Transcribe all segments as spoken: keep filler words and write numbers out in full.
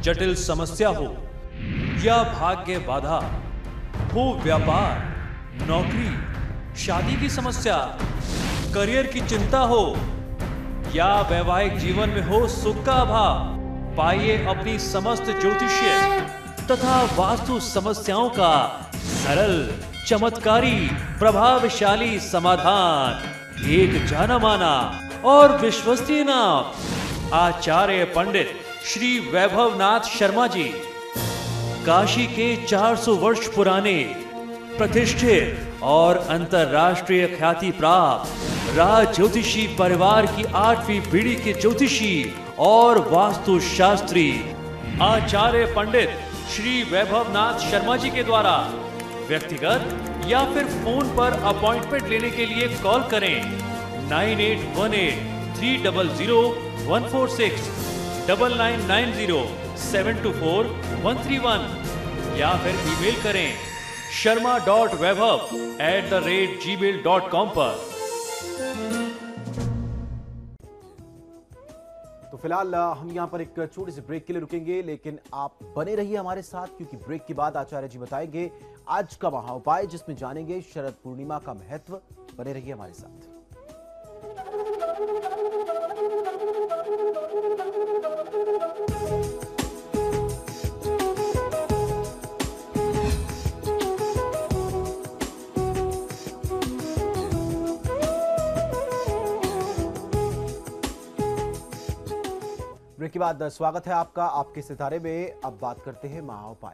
जटिल समस्या हो या भाग्य बाधा हो, व्यापार, नौकरी, शादी की समस्या, करियर की चिंता हो या वैवाहिक जीवन में हो सुख का अभाव, पाइए अपनी समस्त ज्योतिषीय तथा वास्तु समस्याओं का सरल, चमत्कारी, प्रभावशाली समाधान। एक जाना माना और विश्वसनीय नाम, आचार्य पंडित श्री वैभवनाथ शर्मा जी, काशी के चार सौ वर्ष पुराने प्रतिष्ठित और अंतरराष्ट्रीय ख्याति प्राप्त राज ज्योतिषी परिवार की आठवीं पीढ़ी के ज्योतिषी और वास्तु शास्त्री आचार्य पंडित श्री वैभवनाथ शर्मा जी के द्वारा व्यक्तिगत या फिर फोन पर अपॉइंटमेंट लेने के लिए कॉल करें nine eight one eight three double zero one four six double nine nine zero seven two four one three one या फिर ईमेल करें Sharma dot Vaibhav at the rate Gmail dot com पर। तो फिलहाल हम यहां पर एक छोटे से ब्रेक के लिए रुकेंगे, लेकिन आप बने रहिए हमारे साथ, क्योंकि ब्रेक के बाद आचार्य जी बताएंगे आज का महा उपाय, जिसमें जानेंगे शरद पूर्णिमा का महत्व। बने रहिए हमारे साथ। ब्रेक के बाद स्वागत है आपका आपके सितारे में। अब बात करते हैं महा उपाय।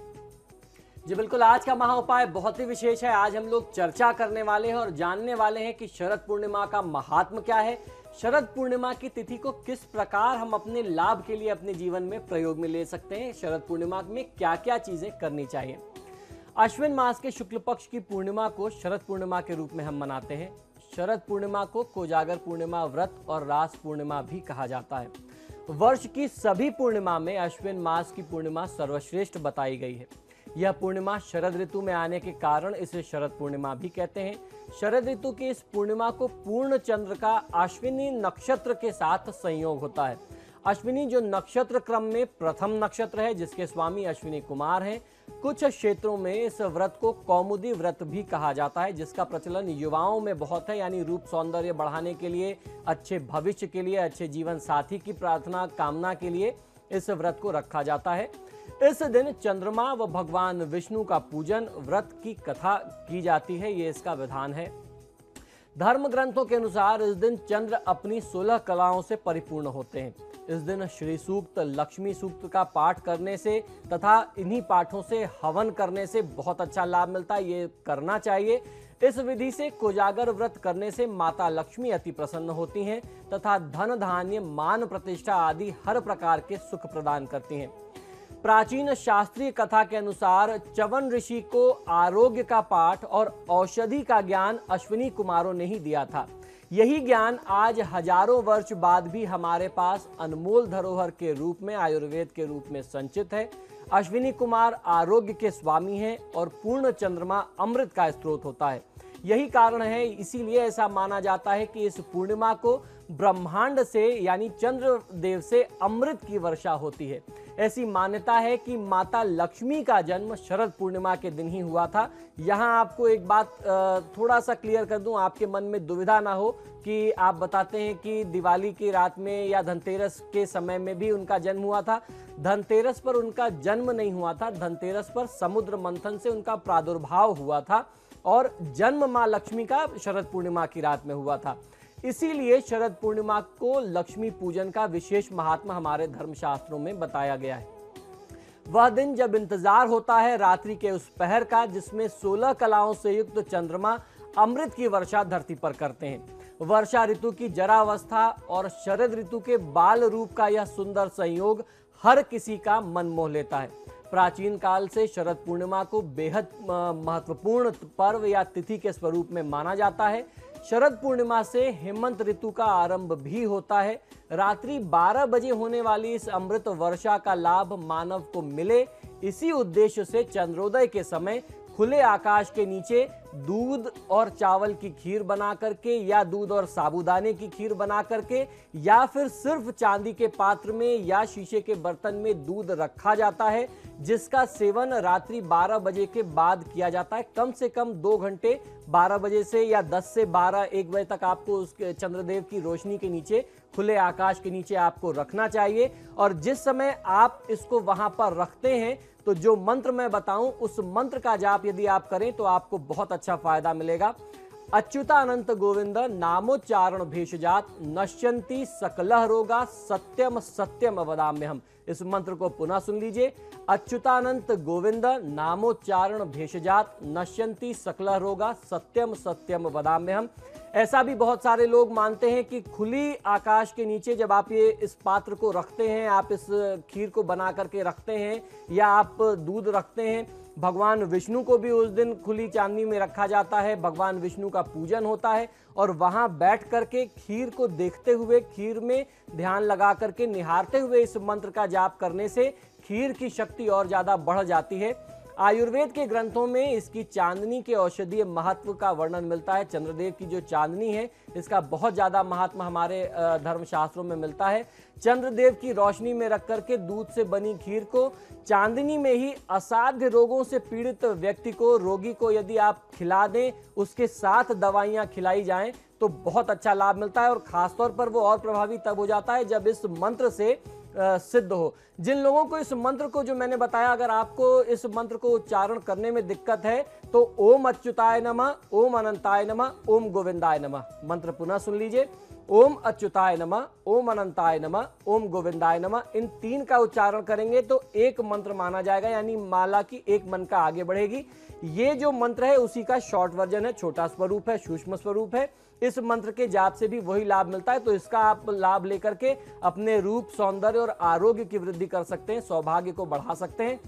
जी बिल्कुल, आज का महा उपाय बहुत ही विशेष है। आज हम लोग चर्चा करने वाले हैं और जानने वाले हैं कि शरद पूर्णिमा का महात्म क्या है, शरद पूर्णिमा की तिथि को किस प्रकार हम अपने लाभ के लिए अपने जीवन में प्रयोग में ले सकते हैं, शरद पूर्णिमा में क्या क्या चीजें करनी चाहिए। अश्विन मास के शुक्ल पक्ष की पूर्णिमा को शरद पूर्णिमा के रूप में हम मनाते हैं। शरद पूर्णिमा को कोजागर पूर्णिमा, व्रत और रास पूर्णिमा भी कहा जाता है। वर्ष की सभी पूर्णिमा में अश्विन मास की पूर्णिमा सर्वश्रेष्ठ बताई गई है। यह पूर्णिमा शरद ऋतु में आने के कारण इसे शरद पूर्णिमा भी कहते हैं। शरद ऋतु की इस पूर्णिमा को पूर्ण चंद्र का अश्विनी नक्षत्र के साथ संयोग होता है। अश्विनी जो नक्षत्र क्रम में प्रथम नक्षत्र है, जिसके स्वामी अश्विनी कुमार हैं। कुछ क्षेत्रों में इस व्रत को कौमुदी व्रत भी कहा जाता है, जिसका प्रचलन युवाओं में बहुत है, यानी रूप सौंदर्य बढ़ाने के लिए, अच्छे भविष्य के लिए, अच्छे जीवन साथी की प्रार्थना कामना के लिए इस व्रत को रखा जाता है। इस दिन चंद्रमा व भगवान विष्णु का पूजन, व्रत की कथा की जाती है, ये इसका विधान है। धर्म ग्रंथों के अनुसार इस दिन चंद्र अपनी सोलह कलाओं से परिपूर्ण होते हैं। इस दिन श्री सूक्त, लक्ष्मी सूक्त का पाठ करने से तथा इन्हीं पाठों से हवन करने से बहुत अच्छा लाभ मिलता है, ये करना चाहिए। इस विधि से कोजागर व्रत करने से माता लक्ष्मी अति प्रसन्न होती हैं तथा धन धान्य, मान प्रतिष्ठा आदि हर प्रकार के सुख प्रदान करती हैं। प्राचीन शास्त्रीय कथा के अनुसार च्यवन ऋषि को आरोग्य का पाठ और औषधि का ज्ञान अश्विनी कुमारों ने ही दिया था। यही ज्ञान आज हजारों वर्ष बाद भी हमारे पास अनमोल धरोहर के रूप में, आयुर्वेद के रूप में संचित है। अश्विनी कुमार आरोग्य के स्वामी हैं और पूर्ण चंद्रमा अमृत का स्रोत होता है। यही कारण है, इसीलिए ऐसा माना जाता है कि इस पूर्णिमा को ब्रह्मांड से यानी चंद्र देव से अमृत की वर्षा होती है। ऐसी मान्यता है कि माता लक्ष्मी का जन्म शरद पूर्णिमा के दिन ही हुआ था। यहाँ आपको एक बात थोड़ा सा क्लियर कर दूं, आपके मन में दुविधा ना हो कि आप बताते हैं कि दिवाली की रात में या धनतेरस के समय में भी उनका जन्म हुआ था। धनतेरस पर उनका जन्म नहीं हुआ था, धनतेरस पर समुद्र मंथन से उनका प्रादुर्भाव हुआ था और जन्म माँ लक्ष्मी का शरद पूर्णिमा की रात में हुआ था। इसीलिए शरद पूर्णिमा को लक्ष्मी पूजन का विशेष महात्मा हमारे धर्मशास्त्रों में बताया गया है। वह दिन जब इंतजार होता है रात्रि के उस पहर का, जिसमें सोलह कलाओं से युक्त चंद्रमा अमृत की वर्षा धरती पर करते हैं। वर्षा ऋतु की जरावस्था और शरद ऋतु के बाल रूप का यह सुंदर संयोग हर किसी का मन मोह लेता है। प्राचीन काल से शरद पूर्णिमा को बेहद महत्वपूर्ण पर्व या तिथि के स्वरूप में माना जाता है। शरद पूर्णिमा से हेमंत ऋतु का आरंभ भी होता है। रात्रि बारह बजे होने वाली इस अमृत वर्षा का लाभ मानव को मिले, इसी उद्देश्य से चंद्रोदय के समय खुले आकाश के नीचे दूध और चावल की खीर बना करके या दूध और साबूदाने की खीर बना करके या फिर सिर्फ चांदी के पात्र में या शीशे के बर्तन में दूध रखा जाता है, जिसका सेवन रात्रि बारह बजे के बाद किया जाता है। कम से कम दो घंटे बारह बजे से या दस से बारह एक बजे तक आपको उस चंद्रदेव की रोशनी के नीचे, खुले आकाश के नीचे आपको रखना चाहिए। और जिस समय आप इसको वहां पर रखते हैं तो जो मंत्र मैं बताऊं उस मंत्र का जाप यदि आप करें तो आपको बहुत अच्छा फायदा मिलेगा। अच्युतानंत गोविंद नामोच्चारण भेषजात नश्यंती सकलह रोगा सत्यम सत्यम वदाम्यहम। इस मंत्र को पुनः सुन लीजिए। अच्युतानंत गोविंद नामोच्चारण भेषजात नश्यंती सकलह रोगा सत्यम सत्यम वदाम्यहम। ऐसा भी बहुत सारे लोग मानते हैं कि खुली आकाश के नीचे जब आप ये इस पात्र को रखते हैं, आप इस खीर को बना करके रखते हैं या आप दूध रखते हैं, भगवान विष्णु को भी उस दिन खुली चांदी में रखा जाता है, भगवान विष्णु का पूजन होता है और वहां बैठ करके खीर को देखते हुए, खीर में ध्यान लगा करके निहारते हुए इस मंत्र का जाप करने से खीर की शक्ति और ज्यादा बढ़ जाती है। आयुर्वेद के ग्रंथों में इसकी चांदनी के औषधीय महत्व का वर्णन मिलता है। चंद्रदेव की जो चांदनी है इसका बहुत ज्यादा महात्मा हमारे धर्मशास्त्रों में मिलता है। चंद्रदेव की रोशनी में रख करके दूध से बनी खीर को चांदनी में ही असाध्य रोगों से पीड़ित व्यक्ति को, रोगी को यदि आप खिला दें, उसके साथ दवाइयां खिलाई जाएं तो बहुत अच्छा लाभ मिलता है। और खासतौर पर वो और प्रभावी तब हो जाता है जब इस मंत्र से सिद्ध हो। जिन लोगों को इस मंत्र को, जो मैंने बताया, अगर आपको इस मंत्र को उच्चारण करने में दिक्कत है तो ओम अच्युताय नमः, ओम अनंताय नमः, ओम गोविंदाय नमः मंत्र पुनः सुन लीजिए। ओम अच्युताय नमः, ओम अनंताय नमः, ओम गोविंदाय नमः। इन तीन का उच्चारण करेंगे तो एक मंत्र माना जाएगा, यानी माला की एक मन का आगे बढ़ेगी। ये जो मंत्र है उसी का शॉर्ट वर्जन है, छोटा स्वरूप है, सूक्ष्म स्वरूप है। इस मंत्र के जाप से भी वही लाभ मिलता है, तो इसका आप लाभ लेकर के अपने रूप, सौंदर्य और आरोग्य की वृद्धि कर सकते हैं, सौभाग्य को बढ़ा सकते हैं।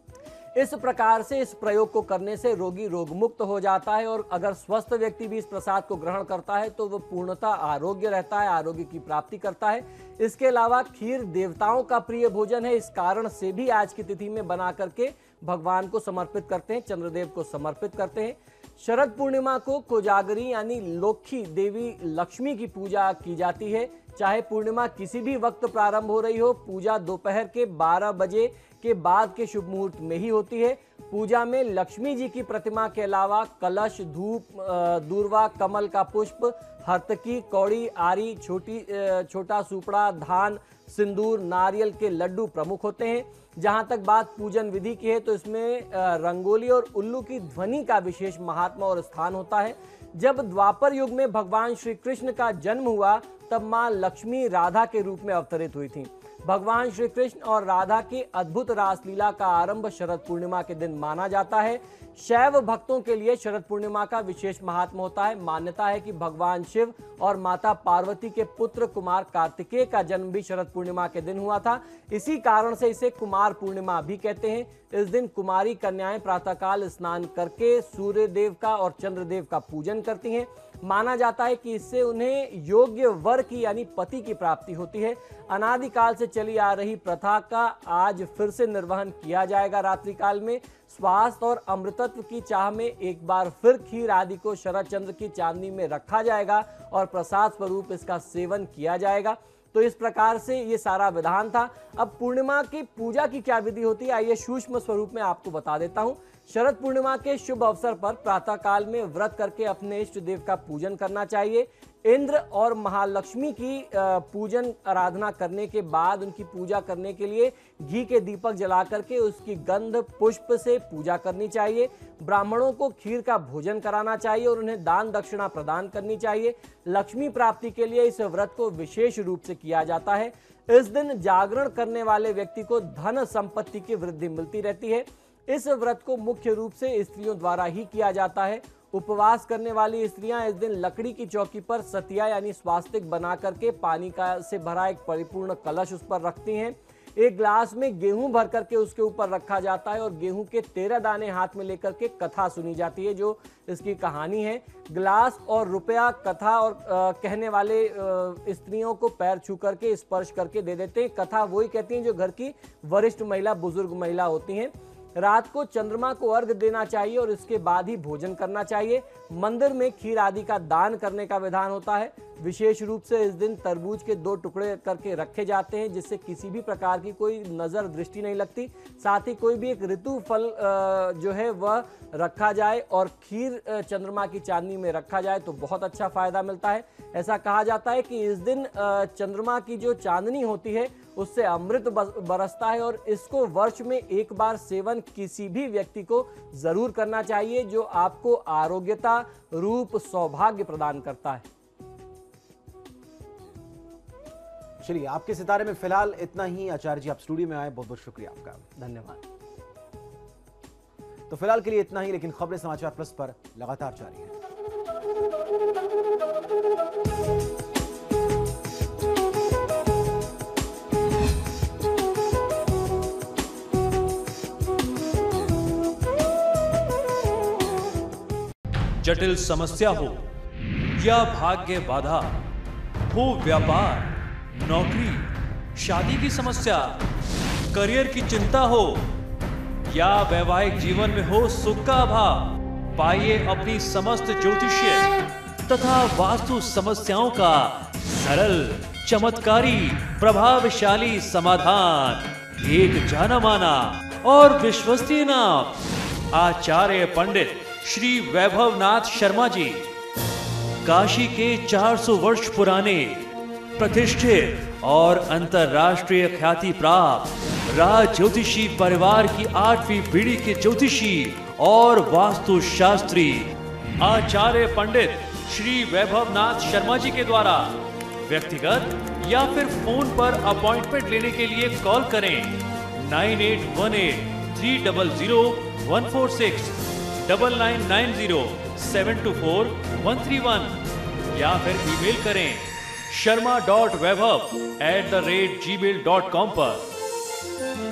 इस प्रकार से इस प्रयोग को करने से रोगी रोग मुक्त हो जाता है और अगर स्वस्थ व्यक्ति भी इस प्रसाद को ग्रहण करता है तो वो पूर्णतः आरोग्य रहता है, आरोग्य की प्राप्ति करता है। इसके अलावा खीर देवताओं का प्रिय भोजन है, इस कारण से भी आज की तिथि में बना करके भगवान को समर्पित करते हैं, चंद्रदेव को समर्पित करते हैं। शरद पूर्णिमा को कोजागरी यानी लोक्खी देवी लक्ष्मी की पूजा की जाती है। चाहे पूर्णिमा किसी भी वक्त प्रारंभ हो रही हो, पूजा दोपहर के बारह बजे के बाद के शुभ मुहूर्त में ही होती है। पूजा में लक्ष्मी जी की प्रतिमा के अलावा कलश, धूप, दूर्वा, कमल का पुष्प, हर्तकी, कौड़ी, आरी, छोटी छोटा सुपड़ा, धान, सिंदूर, नारियल के लड्डू प्रमुख होते हैं। जहां तक बात पूजन विधि की है तो इसमें रंगोली और उल्लू की ध्वनि का विशेष महात्मा और स्थान होता है। जब द्वापर युग में भगवान श्री कृष्ण का जन्म हुआ तब मां लक्ष्मी राधा के रूप में अवतरित हुई थी। भगवान श्री कृष्ण और राधा की अद्भुत रासलीला का आरंभ शरद पूर्णिमा के दिन माना जाता है। शैव भक्तों के लिए शरद पूर्णिमा का विशेष महात्म होता है। मान्यता है कि भगवान शिव और माता पार्वती के पुत्र कुमार कार्तिकेय का जन्म भी शरद पूर्णिमा के दिन हुआ था। इसी कारण से इसे कुमार पूर्णिमा भी कहते हैं। इस दिन कुमारी कन्याएं प्रातःकाल स्नान करके सूर्य देव का और चंद्रदेव का पूजन करती हैं। माना जाता है कि इससे उन्हें योग्य वर की यानी पति की प्राप्ति होती है। अनादिकाल से चली आ रही प्रथा का आज फिर से निर्वहन किया जाएगा। रात्रि काल में स्वास्थ्य और अमृतत्व की चाह में एक बार फिर खीर आदि को शरद चंद्र की चांदनी में रखा जाएगा और प्रसाद स्वरूप इसका सेवन किया जाएगा। तो इस प्रकार से ये सारा विधान था। अब पूर्णिमा की पूजा की क्या विधि होती है, आइए सूक्ष्म स्वरूप में आपको बता देता हूँ। शरद पूर्णिमा के शुभ अवसर पर प्रातः काल में व्रत करके अपने इष्ट देव का पूजन करना चाहिए। इंद्र और महालक्ष्मी की पूजन आराधना करने के बाद उनकी पूजा करने के लिए घी के दीपक जला करके उसकी गंध पुष्प से पूजा करनी चाहिए। ब्राह्मणों को खीर का भोजन कराना चाहिए और उन्हें दान दक्षिणा प्रदान करनी चाहिए। लक्ष्मी प्राप्ति के लिए इस व्रत को विशेष रूप से किया जाता है। इस दिन जागरण करने वाले व्यक्ति को धन संपत्ति की वृद्धि मिलती रहती है। इस व्रत को मुख्य रूप से स्त्रियों द्वारा ही किया जाता है। उपवास करने वाली स्त्रियां इस दिन लकड़ी की चौकी पर सतिया यानी स्वास्तिक बना करके पानी का से भरा एक परिपूर्ण कलश उस पर रखती हैं। एक ग्लास में गेहूं भर करके उसके ऊपर रखा जाता है और गेहूं के तेरह दाने हाथ में लेकर के कथा सुनी जाती है, जो इसकी कहानी है। ग्लास और रुपया कथा और आ, कहने वाले आ, स्त्रियों को पैर छू करके स्पर्श करके दे देते हैं। कथा वही कहती हैं जो घर की वरिष्ठ महिला, बुजुर्ग महिला होती हैं। रात को चंद्रमा को अर्घ देना चाहिए और इसके बाद ही भोजन करना चाहिए। मंदिर में खीर आदि का दान करने का विधान होता है। विशेष रूप से इस दिन तरबूज के दो टुकड़े करके रखे जाते हैं, जिससे किसी भी प्रकार की कोई नजर दृष्टि नहीं लगती। साथ ही कोई भी एक ऋतु फल जो है वह रखा जाए और खीर चंद्रमा की चांदनी में रखा जाए तो बहुत अच्छा फायदा मिलता है। ऐसा कहा जाता है कि इस दिन चंद्रमा की जो चांदनी होती है उससे अमृत बरसता है और इसको वर्ष में एक बार सेवन किसी भी व्यक्ति को जरूर करना चाहिए, जो आपको आरोग्यता, रूप, सौभाग्य प्रदान करता है। चलिए, आपके सितारे में फिलहाल इतना ही। आचार्य जी, आप स्टूडियो में आए, बहुत बहुत शुक्रिया आपका। धन्यवाद। तो फिलहाल के लिए इतना ही, लेकिन खबरें समाचार प्लस पर लगातार जारी है। जटिल समस्या हो या भाग्य बाधा हो, व्यापार, नौकरी, शादी की समस्या, करियर की चिंता हो या वैवाहिक जीवन में हो सुख का अभाव, पाइए अपनी समस्त ज्योतिषीय तथा वास्तु समस्याओं का सरल, चमत्कारी, प्रभावशाली समाधान। एक जाना माना और विश्वसनीय नाम, आचार्य पंडित श्री वैभवनाथ शर्मा जी। काशी के चार सौ वर्ष पुराने, प्रतिष्ठित और अंतरराष्ट्रीय ख्याति प्राप्त राज ज्योतिषी परिवार की आठवीं पीढ़ी के ज्योतिषी और वास्तु शास्त्री आचार्य पंडित श्री वैभवनाथ शर्मा जी के द्वारा व्यक्तिगत या फिर फोन पर अपॉइंटमेंट लेने के लिए कॉल करें nine eight one eight three double zero one four six double nine nine zero seven two four one three one या फिर ईमेल करें Sharma dot Vaibhav at the rate Gmail dot com पर।